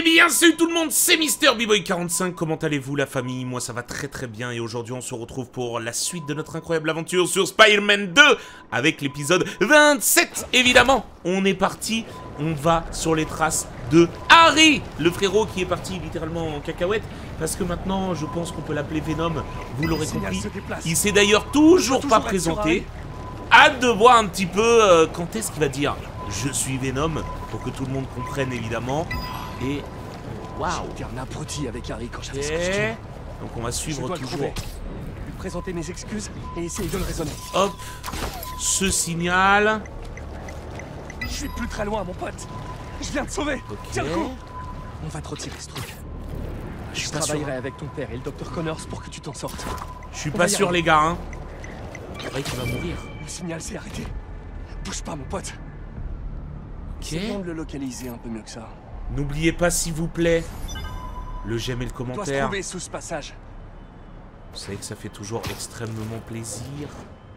bien, salut tout le monde, c'est MrBboy45, comment allez-vous la famille? Moi ça va très très bien et aujourd'hui on se retrouve pour la suite de notre incroyable aventure sur Spider-Man 2 avec l'épisode 27 évidemment. On est parti, on va sur les traces de Harry, le frérot qui est parti littéralement en cacahuète parce que maintenant je pense qu'on peut l'appeler Venom, vous l'aurez compris. Il s'est d'ailleurs toujours pas présenté. Hâte de voir un petit peu quand est-ce qu'il va dire je suis Venom pour que tout le monde comprenne évidemment. Et waouh, j'étais un abruti avec Harry quand j'avais ce costume. Donc on va suivre toujours. Lui présenter mes excuses et essayer de le raisonner. Hop, ce signal. Je suis plus très loin, mon pote. Je viens de sauver. Tiens le coup. On va te retirer ce truc. Je travaillerai avec ton père et le docteur Connors pour que tu t'en sortes. Je suis pas sûr les gars hein. C'est vrai qu'il va mourir. Le signal s'est arrêté. Bouge pas mon pote. Ok. C'est bon de le localiser un peu mieux que ça. N'oubliez pas s'il vous plaît le j'aime et le On doit se commentaire. trouver sous ce passage. Vous savez que ça fait toujours extrêmement plaisir.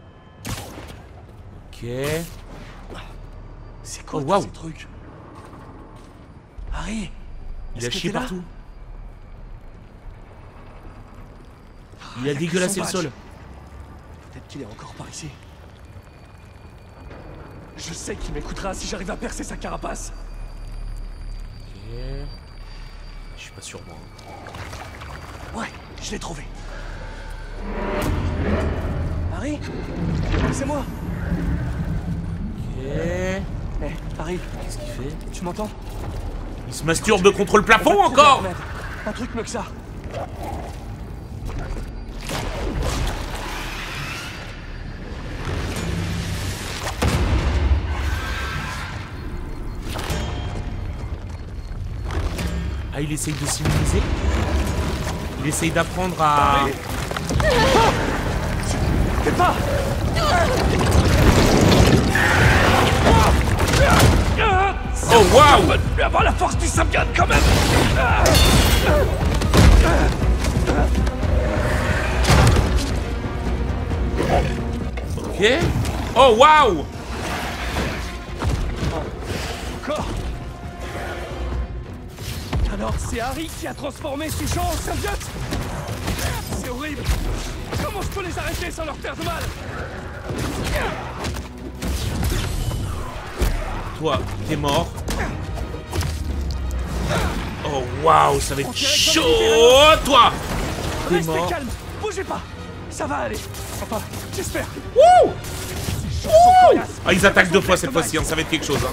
Ok. C'est quoi Oh, wow. ces trucs? Harry, Il a est-ce que chié t'es là? partout. Il a y a que dégueulassé son le sol. badge. Peut-être qu'il est encore par ici. Je sais qu'il m'écoutera si j'arrive à percer sa carapace. Ok. Je suis pas sûr moi. Ouais, je l'ai trouvé. Harry, c'est moi. Ok. Eh, Harry, Qu'est-ce qu'il fait? tu m'entends? Il se masturbe contre le On va plafond te trouver, encore. Ahmed. Un truc mieux que ça. Ah, il essaye de s'immuniser. Il essaye d'apprendre à... Fais pas. Oh waouh! On peut avoir la force du symbiote quand même. Ok. Oh waouh! Encore. Alors c'est Harry qui a transformé ces gens en symbiote. C'est horrible. Comment je peux les arrêter sans leur faire de mal? Toi, t'es mort. Oh waouh, ça va être chaud! Toi! T'es Restez mort. calme. Bougez pas. Ça va aller. Enfin, j'espère. Wouh! Ces gens sont coriaces. Ah, ils attaquent deux fois cette fois-ci, hein, ça va être quelque chose. Hein.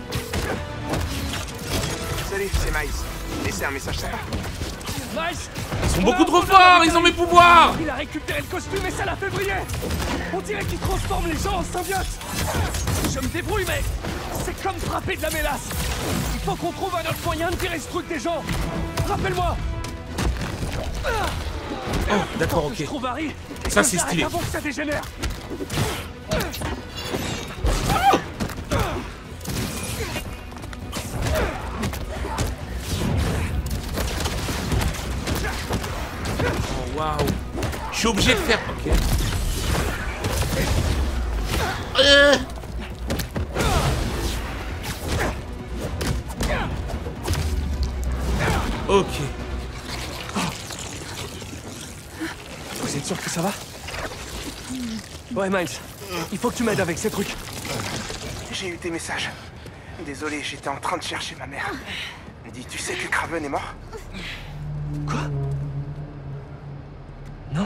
Salut, c'est Miles. Laissez un message sympa. Nice. Ils sont beaucoup trop forts, ils ont mes pouvoirs! Il a récupéré le costume et ça l'a fait briller. On dirait qu'il transforme les gens en symbiotes. Je me débrouille, mais c'est comme frapper de la mélasse. Il faut qu'on trouve un autre moyen de tirer ce truc des gens. Rappelle-moi. Oh, d'accord, ok. Je trouve Harry. Ça, c'est stylé. Avant que ça dégénère. Oh waouh! Je suis obligé de faire. Ok. Ok. Vous êtes sûr que ça va? Ouais, Miles. Il faut que tu m'aides avec ces trucs. J'ai eu tes messages. Désolé, j'étais en train de chercher ma mère. Dis, tu sais que Kraven est mort? Quoi? Non?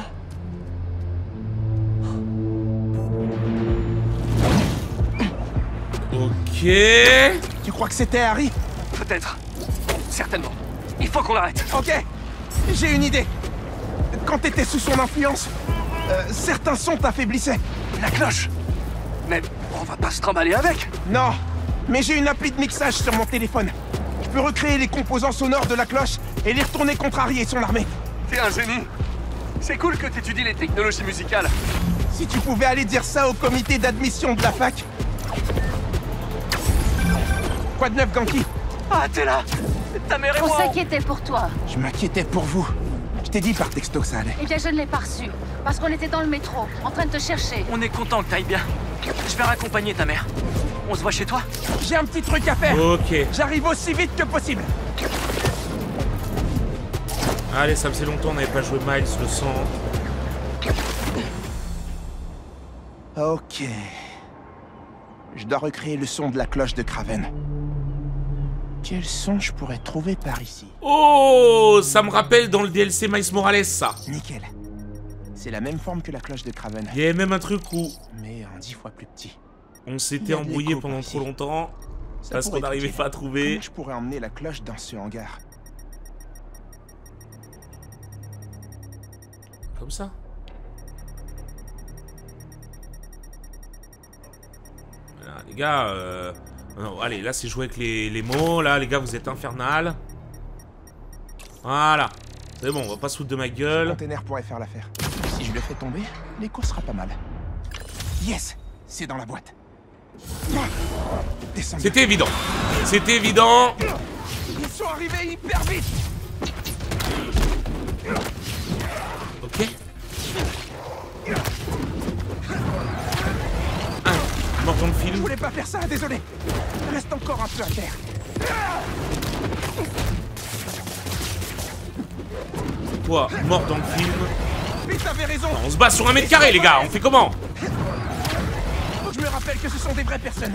Ok. Tu crois que c'était Harry? Peut-être. Certainement. Il faut qu'on l'arrête. Ok, j'ai une idée. Quand t'étais sous son influence, certains sons t'affaiblissaient. La cloche. Mais on va pas se trimballer avec. Non, mais j'ai une appli de mixage sur mon téléphone. Je peux recréer les composants sonores de la cloche et les retourner contre Harry et son armée. T'es un génie. C'est cool que t'étudies les technologies musicales. Si tu pouvais aller dire ça au comité d'admission de la fac. Quoi de neuf, Ganki? Ah, t'es là. Ta mère et On moi. s'inquiétait pour toi. Je m'inquiétais pour vous. Je t'ai dit par texto que ça allait. Eh bien, je ne l'ai pas reçu. Parce qu'on était dans le métro, en train de te chercher. On est content que t'ailles bien. Je vais raccompagner ta mère. On se voit chez toi? J'ai un petit truc à faire. Ok. J'arrive aussi vite que possible. Allez, ça faisait longtemps, on n'avait pas joué Miles, le sang. Ok. Je dois recréer le son de la cloche de Kraven. Quel son je pourrais trouver par ici? Oh, ça me rappelle dans le DLC Miles Morales, ça. Nickel. C'est la même forme que la cloche de Kraven. Il y avait même un truc où Mais en 10 fois plus petit. on s'était embrouillé pendant trop longtemps parce qu'on n'arrivait pas à trouver. Comment je pourrais emmener la cloche dans ce hangar? Comme ça. Voilà, les gars, non, allez, là c'est jouer avec les mots, là les gars vous êtes infernal. Voilà. C'est bon, on va pas se foutre de ma Le gueule. container pourrait faire l'affaire. Si je le fais tomber, l'écho sera pas mal. Yes! C'est dans la boîte. Descends. C'était évident. C'était évident. Ils sont arrivés hyper vite! Ok. Ah, mort dans le Je film. voulais pas faire ça, désolé. Reste encore un peu à terre. Quoi? Mort dans le film. Mais t'avais raison. On se bat sur 1 mètre carré, les gars. On fait comment? Faut que je me rappelle que ce sont des vraies personnes.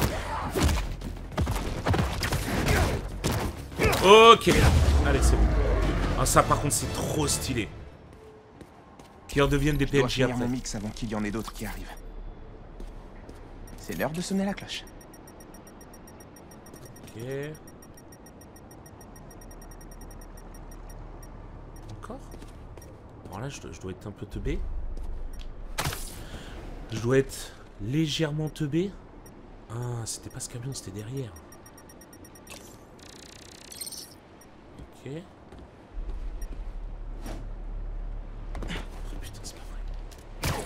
Ok. Allez, c'est bon. Ah, ça, par contre, c'est trop stylé. Qui redeviennent des Je dois PNJ finir après. mon mix avant qu'il y en ait d'autres qui arrivent. C'est l'heure de sonner la cloche. Ok. Encore? Alors là, je dois être un peu teubé. Je dois être légèrement teubé. Ah, c'était pas ce camion, c'était derrière. Ok. Oh putain, c'est pas vrai.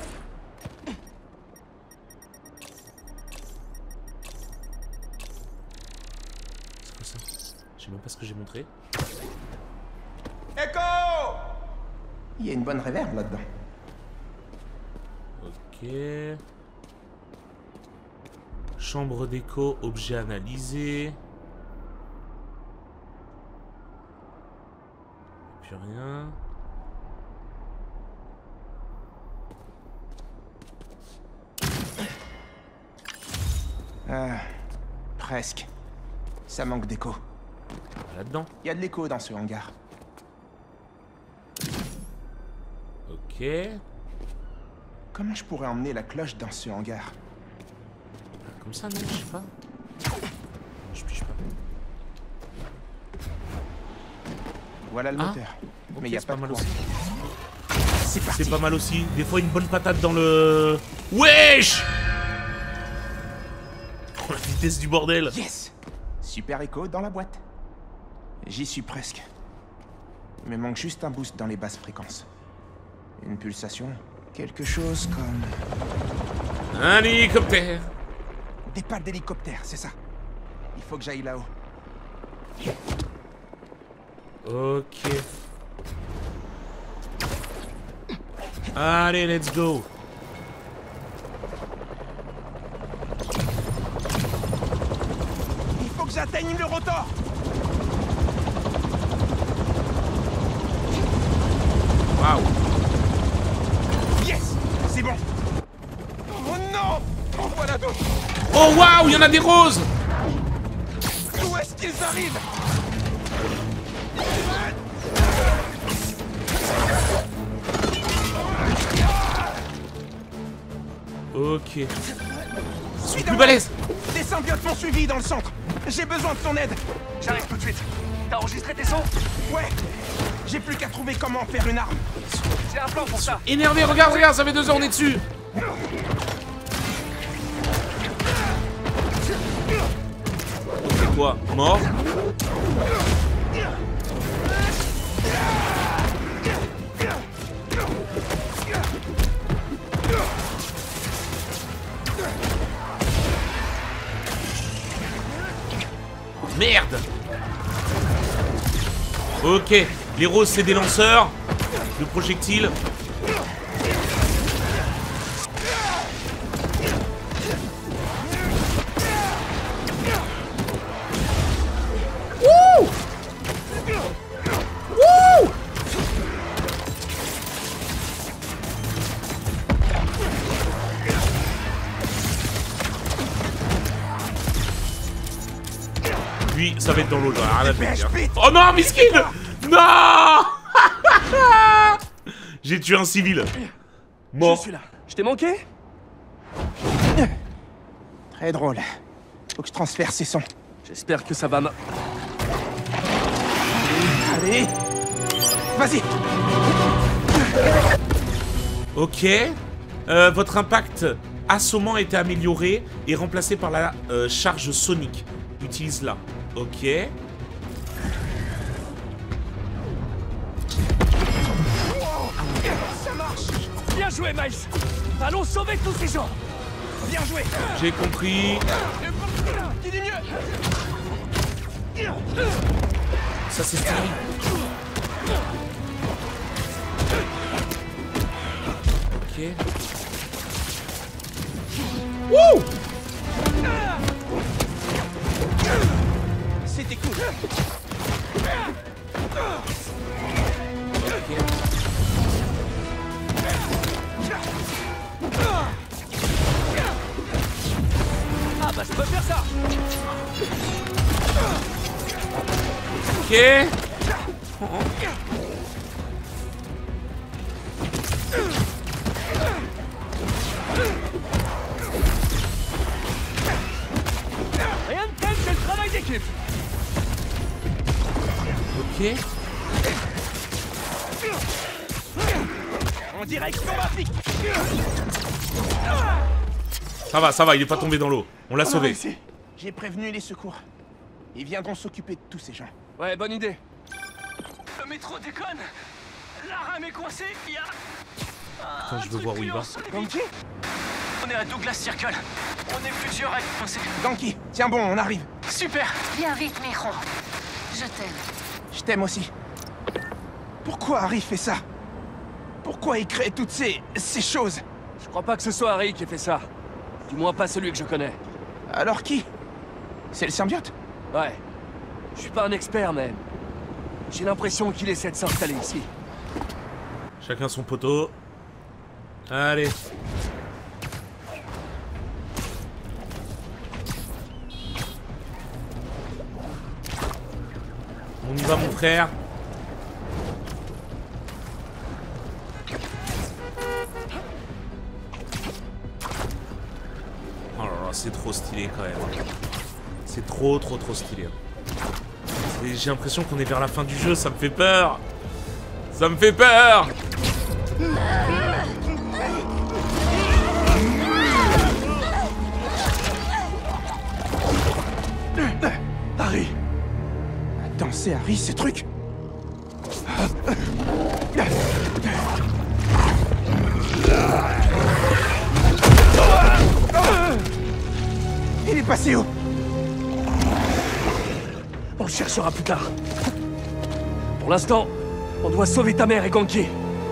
C'est quoi ça? Je sais même pas ce que j'ai montré. Echo! Il y a une bonne réverb là-dedans. Ok. Chambre d'écho, objet analysé. Plus rien. Ah, presque. Ça manque d'écho. Là-dedans. Il y a de l'écho dans ce hangar. Ok. Comment je pourrais emmener la cloche dans ce hangar? Comme ça, non, je sais pas. Non, je pige pas. Voilà le Ah, moteur. ok, Mais il y a c'est pas pas de mal courant. aussi. C'est parti. C'est pas mal aussi. Des fois, une bonne patate dans le... Wesh! Oh, la vitesse du bordel. Yes! Super écho dans la boîte. J'y suis presque. Il me manque juste un boost dans les basses fréquences. Une pulsation, quelque chose comme... Un hélicoptère. Des pales d'hélicoptère, c'est ça. Il faut que j'aille là-haut. Ok. Allez, let's go. Il faut que j'atteigne le rotor. Waouh. Yes! C'est bon. Oh non! En voilà d'autres. Oh waouh, il y en a des roses. Où est-ce qu'ils arrivent? Ok. Ils sont plus balèzes. Des symbiotes m'ont suivi dans le centre. J'ai besoin de ton aide. J'arrive tout de suite. T'as enregistré tes sons? Ouais. J'ai plus qu'à trouver comment faire une arme. J'ai un plan pour ça. Énervé, regarde, regarde, ça fait 2 heures, on est dessus. C'est quoi? Mort? Merde! Ok, les roses c'est des lanceurs de projectiles. Wouh! Wouh! Puis ça va être dans l'eau, j'en ai rien à faire. Oh non, Miskin! Non. J'ai tué un civil. Mort. Je suis là. Je t'ai manqué? Très drôle. Faut que je transfère ces sons. J'espère que ça va Allez. Vas-y. Ok. Votre impact assommant a été amélioré et remplacé par la charge sonique. Utilise-la. Ok. Ça marche. Bien joué, Miles. Allons sauver tous ces gens. Bien joué. J'ai compris. Qui dit mieux? Ça c'est stylé. Ok. Wouh! C'était cool. Ah bah je peux faire ça. Ok. Rien de tel que le travail d'équipe. Ok. En direction d'Afrique. Ça va, il est pas tombé dans l'eau. On l'a sauvé. J'ai prévenu les secours. Ils viendront s'occuper de tous ces gens. Ouais, bonne idée. Le métro déconne. La rame est coincée. Il y a... Attends, je veux voir où il va. Ganki? On est à Douglas Circle. On est plusieurs à être coincés. Ganki, tiens bon, on arrive. Super. Viens vite, Mijo. Je t'aime. Je t'aime aussi. Pourquoi Harry fait ça? Pourquoi il crée toutes ces choses? Je crois pas que ce soit Harry qui ait fait ça. Du moins pas celui que je connais. Alors qui? C'est le symbiote? Ouais. Je suis pas un expert, mais... j'ai l'impression qu'il essaie de s'installer ici. Chacun son poteau. Allez. On y va, mon frère. Oh là là, c'est trop stylé quand même. C'est trop stylé. J'ai l'impression qu'on est vers la fin du jeu, ça me fait peur. Ça me fait peur. Harry. Attends, c'est Harry, ces trucs. Il est passé où? On le cherchera plus tard. Pour l'instant, on doit sauver ta mère et Ganki.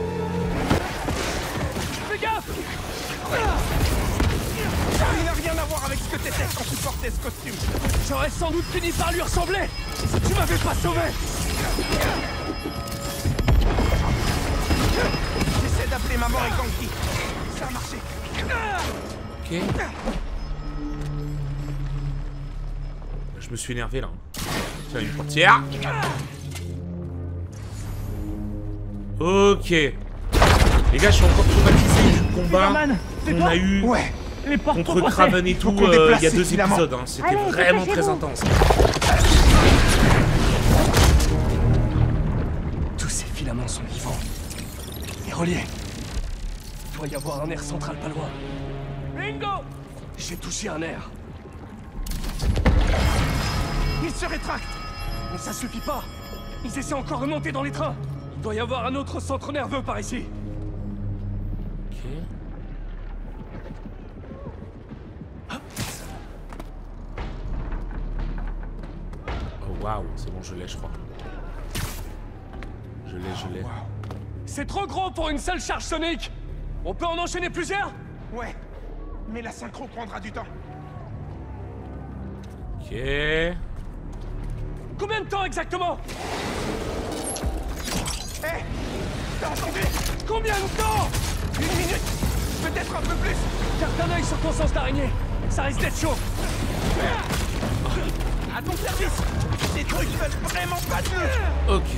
Fais gaffe! Il n'a rien à voir avec ce que t'étais quand tu portais ce costume. J'aurais sans doute fini par lui ressembler si tu m'avais pas sauvé. J'essaie d'appeler maman et Ganki. Ça a marché. Ok. Je me suis énervé là. Tiens, une portière. Ok. Les gars, je suis encore traumatisé du combat qu'on a eu contre Kraven et tout il y a 2 épisodes. Hein. C'était vraiment très intense. Tous ces filaments sont vivants. Et reliés. Il doit y avoir un nerf central pas loin. Bingo! J'ai touché un nerf. Il se rétracte. Mais ça suffit pas. Ils essaient encore de monter dans les trains. Il doit y avoir un autre centre nerveux par ici. Ok. Oh waouh, c'est bon, je l'ai, je crois. Je l'ai. C'est trop gros pour une seule charge sonique. On peut en enchaîner plusieurs? Ouais. Mais la synchro prendra du temps. Ok. Combien de temps exactement? Hé! T'as entendu? Combien de temps? 1 minute! Peut-être un peu plus! Garde un œil sur ton sens d'araignée. Ça risque d'être chaud. À ton service. Ces trucs veulent vraiment pas de nous. Ok.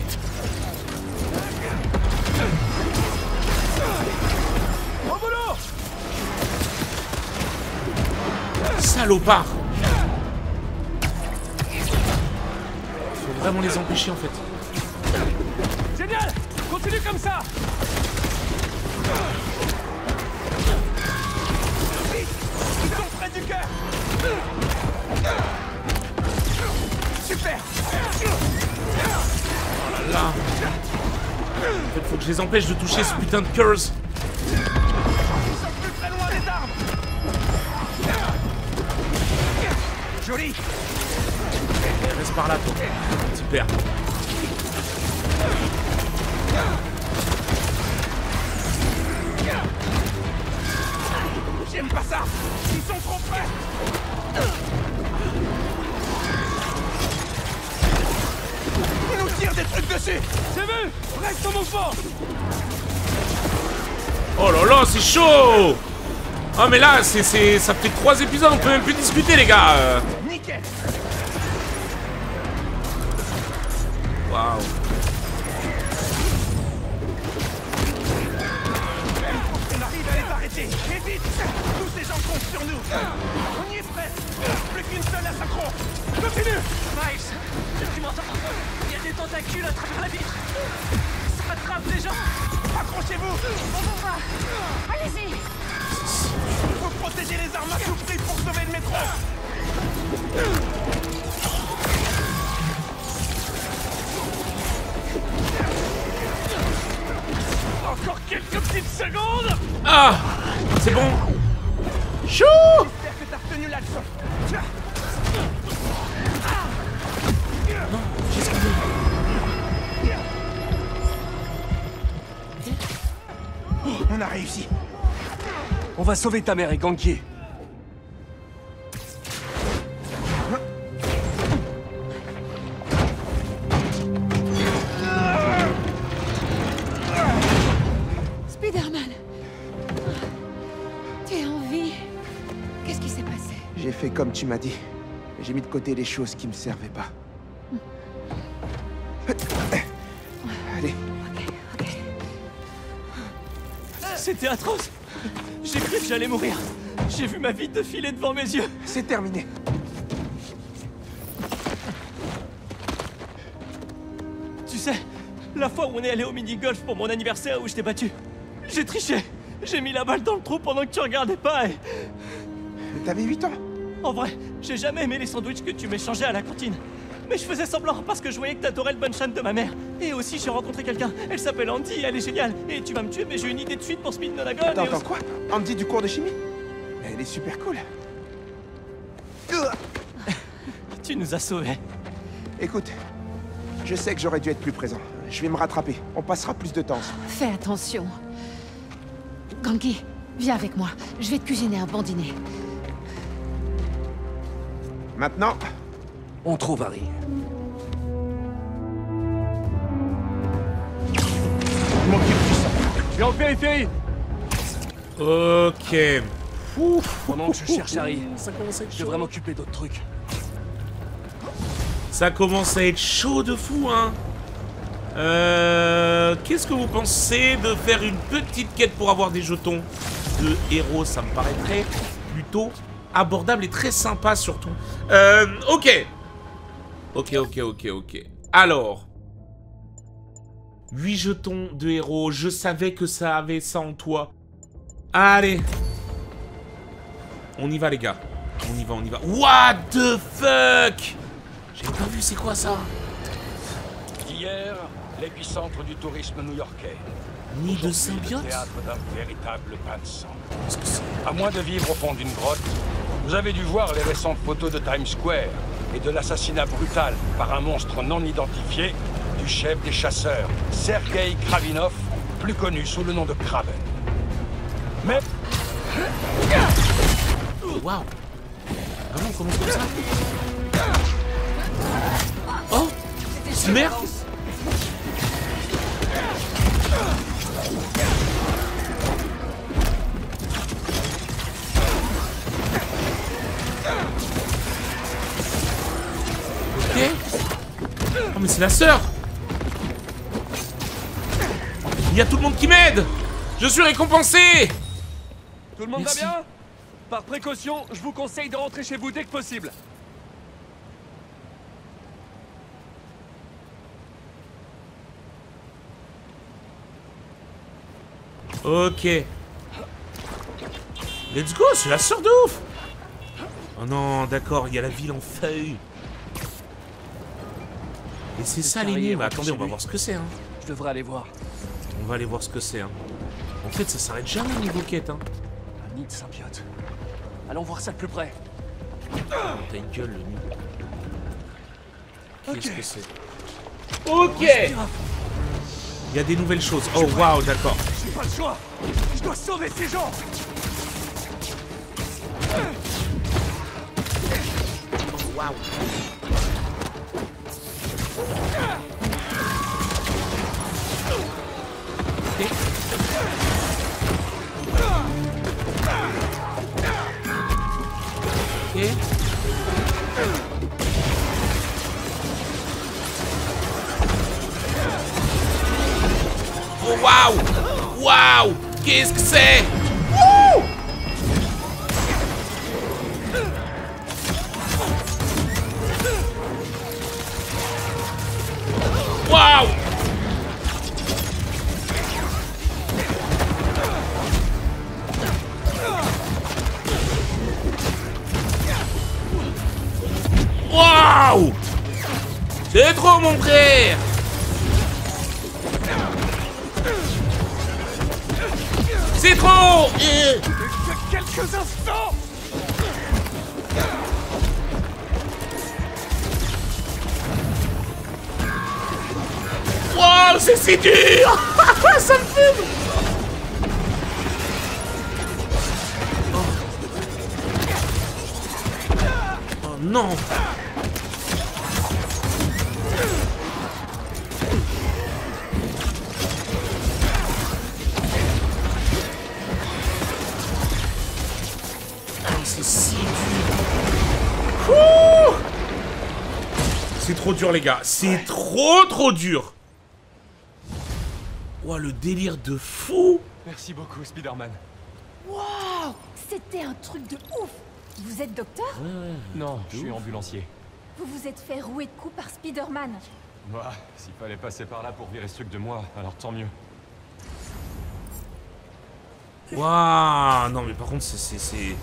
Au boulot! Salopard! Faut vraiment les empêcher en fait. Génial! Continue comme ça! Vite! Ils sont près du cœur. Super! Là. En fait, faut que je les empêche de toucher ce putain de curse. Ils sont plus très loin des arbres. Joli! Reste par là, toi. Super. J'aime pas ça! Ils sont trop près! Ils nous tirent des trucs dessus! C'est vu! Reste en mouvement! Oh là là, c'est chaud! Ah mais là, ça fait 3 épisodes, on peut même plus discuter, les gars. Nickel! Waouh. On arrive à les arrêter! Et vite! Tous ces gens comptent sur nous! On y est prêt! Plus qu'une seule à synchro! Continue! Miles! Tu m'entends? Il y a des tentacules à travers la vitre! Ça attrape les gens! Accrochez-vous! On va voir. Allez-y. Il faut protéger les armes à tout prix pour sauver le métro! Encore quelques petites secondes! Ah! C'est bon. Chou! J'espère que t'as retenu la leçon! Tiens! On a réussi! On va sauver ta mère et Ganke. Spider-Man. Tu es en vie. Qu'est-ce qui s'est passé? J'ai fait comme tu m'as dit. J'ai mis de côté les choses qui me servaient pas. Allez, Ok. C'était atroce! J'ai cru que j'allais mourir! J'ai vu ma vie défiler devant mes yeux! c'est terminé. Tu sais, la fois où on est allé au mini-golf pour mon anniversaire où je t'ai battu, j'ai triché! J'ai mis la balle dans le trou pendant que tu regardais pas et... T'avais 8 ans. En vrai, j'ai jamais aimé les sandwichs que tu m'échangeais à la cantine. Mais je faisais semblant parce que je voyais que t'adorais le banchan de ma mère. Et aussi, j'ai rencontré quelqu'un. Elle s'appelle Andy, elle est géniale. Et tu vas me tuer, mais j'ai une idée de suite pour Speed Nonagon. Attends, et aussi- quoi? Andy du cours de chimie? Elle est super cool. Tu nous as sauvés. Écoute, je sais que j'aurais dû être plus présent. Je vais me rattraper. On passera plus de temps ensemble. Fais attention. Ganke, viens avec moi. Je vais te cuisiner un bon dîner. Maintenant, On trouve Harry. mon tir puissant. Je vais en périphérie. Ok. Ouf. Pendant que je cherche Harry, Ça commence à être je chaud. devrais m'occuper d'autres trucs. Ça commence à être chaud de fou, hein. Qu'est-ce que vous pensez de faire une petite quête pour avoir des jetons de héros? Ça me paraîtrait plutôt abordable et très sympa surtout. Ok. Ok. Alors. 8 jetons de héros. Je savais que ça avait ça en toi. Allez. On y va, les gars. On y va. What the fuck? J'ai pas vu, c'est quoi ça? Hier, l'épicentre du tourisme new-yorkais. Nid de Aujourd'hui, symbiote? le théâtre d'un véritable bain de sang. Qu'est-ce que c'est? À moins de vivre au fond d'une grotte, vous avez dû voir les récentes photos de Times Square et de l'assassinat brutal par un monstre non identifié du chef des chasseurs, Sergei Kravinov, plus connu sous le nom de Kraven. Mais Waouh! Vraiment, on commence comme ça? Oh! Merde! mais c'est la sœur. Il y a tout le monde qui m'aide. Je suis récompensé. Tout le monde Merci. va bien? Par précaution, je vous conseille de rentrer chez vous dès que possible. Ok. Let's go, c'est la sœur de ouf. Oh non, d'accord, il y a la ville en feuilles. Et c'est ça les nuls. Bah attendez, on va voir ce que c'est. Hein. Je devrais aller voir. On va aller voir ce que c'est. Hein. En fait, ça s'arrête jamais niveau quête. Hein. Un nid de symbiote. Allons voir ça de plus près. T'as une gueule, le nid. Qu'est-ce Ok. que c'est? Ok. Il y a des nouvelles choses. Oh waouh, d'accord. J'ai pas le choix. Je dois sauver ces gens. Waouh. Ok. Oh waouh! Waouh! Qu'est-ce que c'est? Wouh! Waouh! Waouh! C'est trop mon frère! C'est trop! Que quelques instants. Waouh, c'est si dur! Ça me fume! Oh non! C'est si dur! Ouh! C'est trop dur les gars, c'est trop dur! Ouah, le délire de fou! Merci beaucoup, Spider-Man. Waouh! C'était un truc de ouf! Vous êtes docteur? Non, je suis ambulancier. Vous vous êtes fait rouer de coups par Spider-Man. Bah, s'il fallait passer par là pour virer ce truc de moi, alors tant mieux. Waouh! Non mais par contre c'est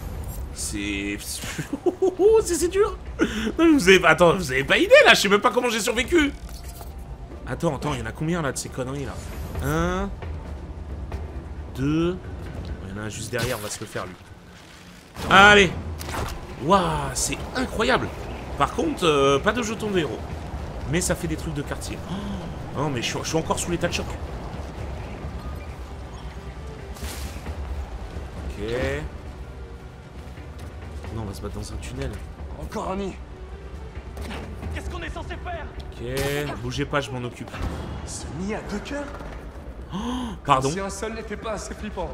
c'est dur! Non, vous avez... Attends, vous avez pas idée là, je sais même pas comment j'ai survécu! Attends, il y en a combien là de ces conneries là? 1, 2... Il y en a un juste derrière, on va se le faire lui. Allez! Waouh, c'est incroyable! Par contre, pas de jetons de héros. Mais ça fait des trucs de quartier. Oh, non mais je suis encore sous l'état de choc. Ok. Non, on va se battre dans un tunnel. Encore un nid. Qu'est-ce qu'on est censé faire? Ok, bougez pas, je m'en occupe. Ce nid a 2 cœurs? Pardon. Si un seul n'était pas assez flippant.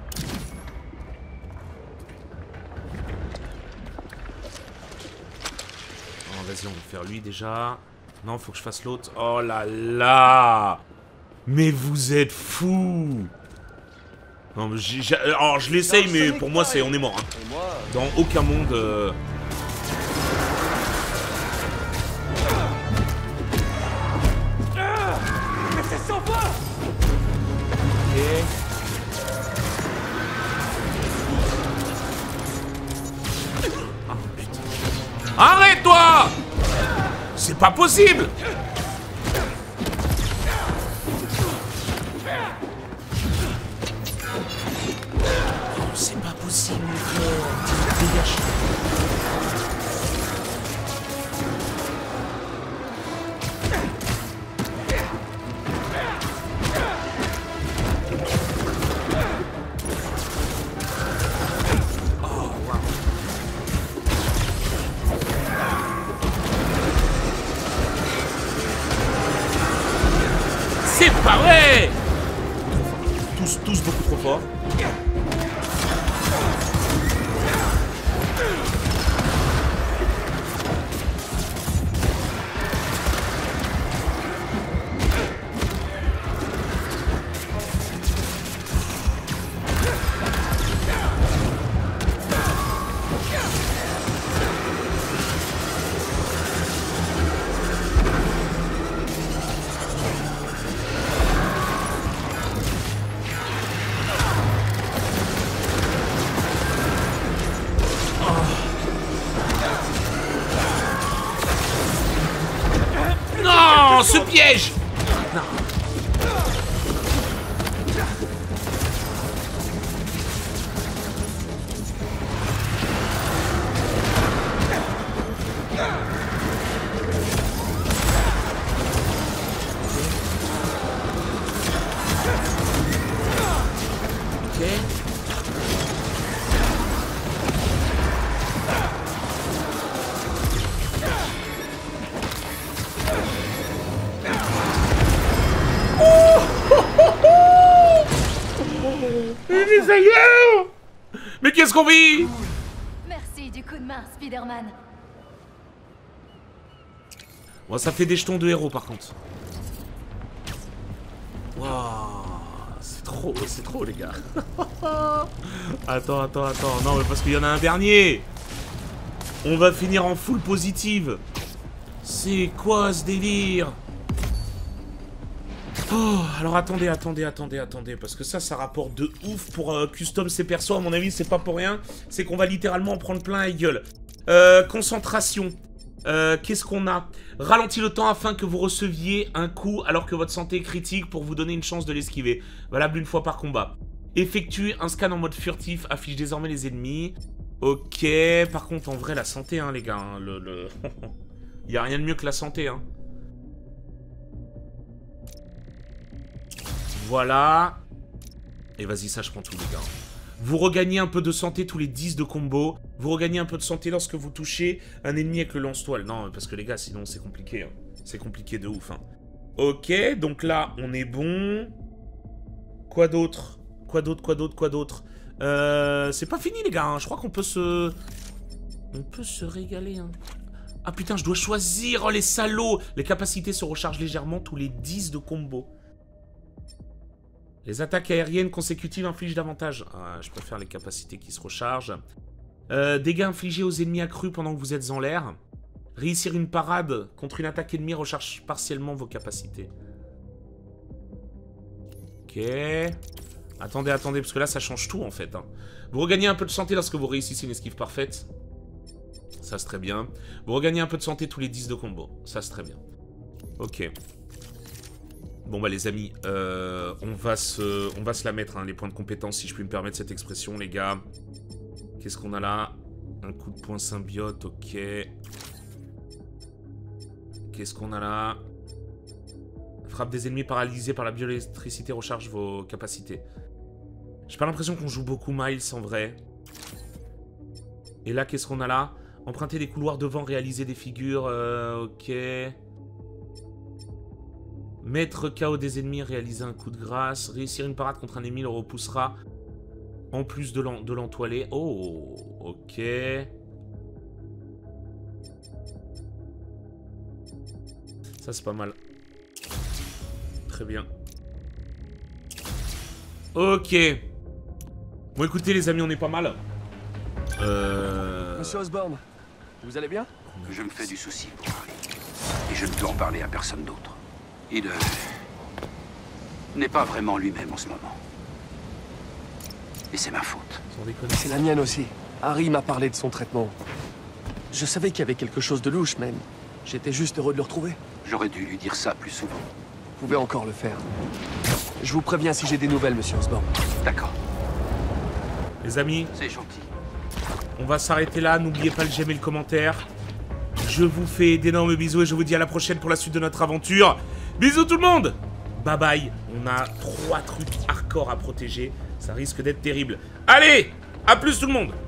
Oh, vas-y, on va faire lui déjà. Non, faut que je fasse l'autre. Oh là là! Mais vous êtes fous! Non, mais alors, je l'essaye, mais pour moi, c'est on est mort. Hein. Et moi... Dans aucun monde... Mais c'est sans fin! Ok. Ah, putain. Arrête-toi! C'est pas possible! C'est pas possible, frère. Dégage. Oh, wow. C'est pas vrai! Tous beaucoup trop forts. Non, ce piège! Non. Mais qu'est-ce qu'on vit? Merci du coup de main, Spider-Man. Bon, ça fait des jetons de héros par contre. Waouh, c'est trop les gars. Attends. Non, mais parce qu'il y en a un dernier. On va finir en full positive. C'est quoi ce délire? Oh, alors attendez, parce que ça rapporte de ouf pour custom ces persos, à mon avis, c'est pas pour rien. C'est qu'on va littéralement en prendre plein la gueule. Concentration. Qu'est-ce qu'on a? Ralentit le temps afin que vous receviez un coup alors que votre santé est critique pour vous donner une chance de l'esquiver. Valable une fois par combat. Effectue un scan en mode furtif, affiche désormais les ennemis. Ok, par contre, en vrai, la santé, hein, les gars. Hein, Il y a rien de mieux que la santé, hein. Voilà. Et vas-y, ça je prends tout les gars. Vous regagnez un peu de santé tous les 10 de combo. Vous regagnez un peu de santé lorsque vous touchez un ennemi avec le lance-toile. Non, parce que les gars, sinon c'est compliqué. Hein. C'est compliqué de ouf. Hein. Ok, donc là, on est bon. Quoi d'autre? C'est pas fini les gars. Hein. Je crois qu'on peut se... On peut se régaler. Hein. Ah putain, je dois choisir. Oh les salauds. Les capacités se rechargent légèrement tous les 10 de combo. Les attaques aériennes consécutives infligent davantage. Ah, je préfère les capacités qui se rechargent. Dégâts infligés aux ennemis accrus pendant que vous êtes en l'air. Réussir une parade contre une attaque ennemie recharge partiellement vos capacités. Ok. Attendez, parce que là, ça change tout, en fait. Hein. Vous regagnez un peu de santé lorsque vous réussissez une esquive parfaite. Ça, c'est très bien. Vous regagnez un peu de santé tous les 10 de combo. Ça, c'est très bien. Ok. Bon bah les amis, on va se la mettre, hein, les points de compétence, si je puis me permettre cette expression, les gars. Qu'est-ce qu'on a là? Un coup de poing symbiote, ok. Qu'est-ce qu'on a là? Frappe des ennemis paralysés par la bioélectricité, recharge vos capacités. J'ai pas l'impression qu'on joue beaucoup Miles en vrai. Et là, qu'est-ce qu'on a là? Emprunter des couloirs devant, réaliser des figures, ok. Mettre KO des ennemis, réaliser un coup de grâce. Réussir une parade contre un ennemi le repoussera. En plus de l'entoiler. Oh, ok. Ça, c'est pas mal. Très bien. Ok. Bon, écoutez, les amis, on est pas mal. Monsieur Osborn, vous allez bien? Je me fais du souci pour Harry. Et je ne peux en parler à personne d'autre. Il n'est pas vraiment lui-même en ce moment. Et c'est ma faute. C'est la mienne aussi. Harry m'a parlé de son traitement. Je savais qu'il y avait quelque chose de louche, même. J'étais juste heureux de le retrouver. J'aurais dû lui dire ça plus souvent. Vous pouvez encore le faire. Je vous préviens si j'ai des nouvelles, monsieur Osborn. D'accord. Les amis, c'est gentil. On va s'arrêter là. N'oubliez pas le j'aime et le commentaire. Je vous fais d'énormes bisous et je vous dis à la prochaine pour la suite de notre aventure. Bisous tout le monde. Bye bye. On a 3 trucs hardcore à protéger. Ça risque d'être terrible. Allez, à plus tout le monde.